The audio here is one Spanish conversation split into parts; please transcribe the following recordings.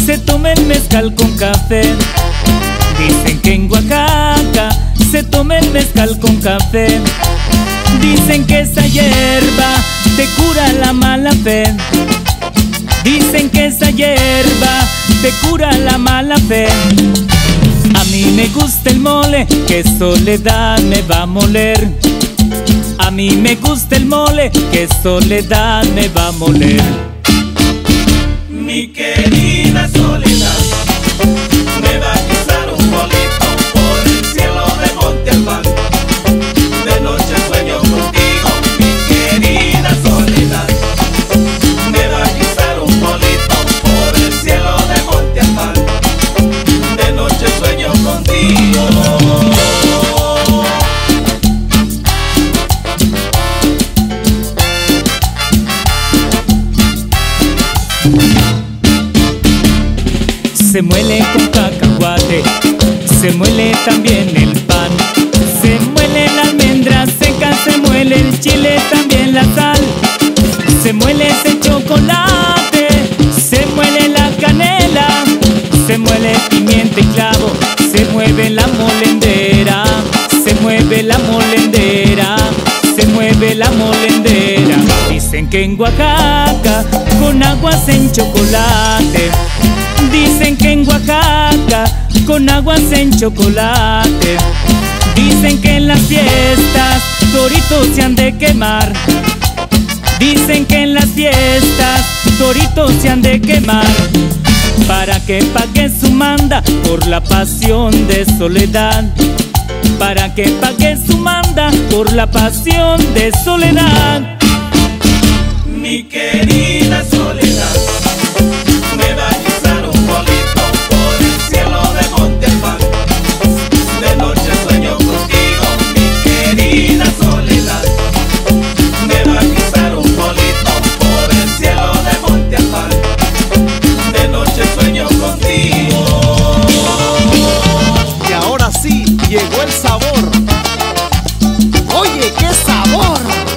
se toma el mezcal con café. Dicen que en Oaxaca se toma el mezcal con café. Dicen que esa hierba te cura la mala fe. Dicen que esa hierba te cura la mala fe. A mí me gusta el mole, que Soledad me va a moler. A mí me gusta el mole, que Soledad me va a moler. Mi querida Soledad me va a guisar un molito por el cielo de Monte Albán. De noche sueño contigo, mi querida Soledad. Me va a guisar un molito por el cielo de Monte Albán. De noche sueño contigo. Se muele con cacahuate, se muele también el pan, se muele la almendra seca, se muele el chile, también la sal, se muele ese chocolate, se muele la canela, se muele pimienta y clavo, se mueve la molendera, se mueve la molendera, se mueve la molendera. Dicen que en Oaxaca con aguas en chocolate. Dicen que en Oaxaca con aguas en chocolate. Dicen que en las fiestas toritos se han de quemar. Dicen que en las fiestas toritos se han de quemar. Para que pague su manda por la pasión de Soledad. Para que pague su manda por la pasión de Soledad. Mi querida Soledad me va a guisar un molito por el cielo de Monte Albán. De noche sueño contigo, mi querida Soledad. Me va a guisar un molito por el cielo de Monte Albán. De noche sueño contigo. Y ahora sí, llegó el sabor. Oye, qué sabor.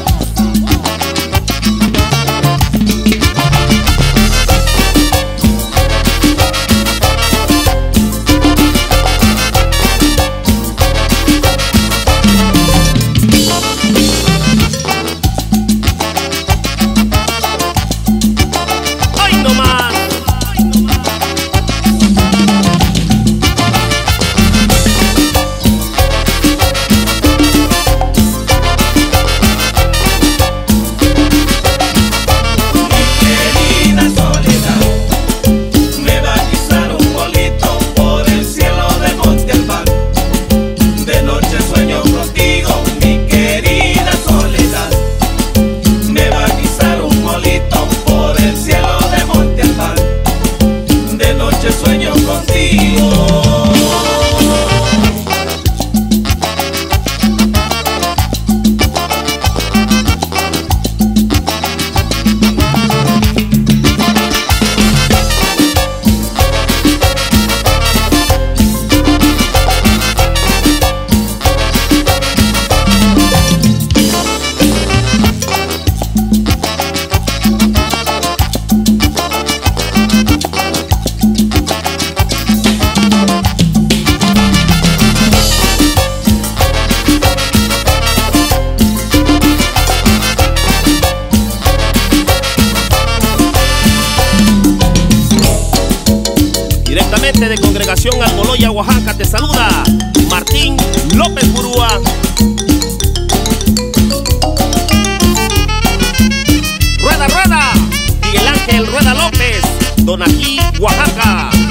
De Congregación Almoloya, Oaxaca, te saluda Martín López Burúa. Rueda, rueda, Miguel Ángel Rueda López, Donají, Oaxaca.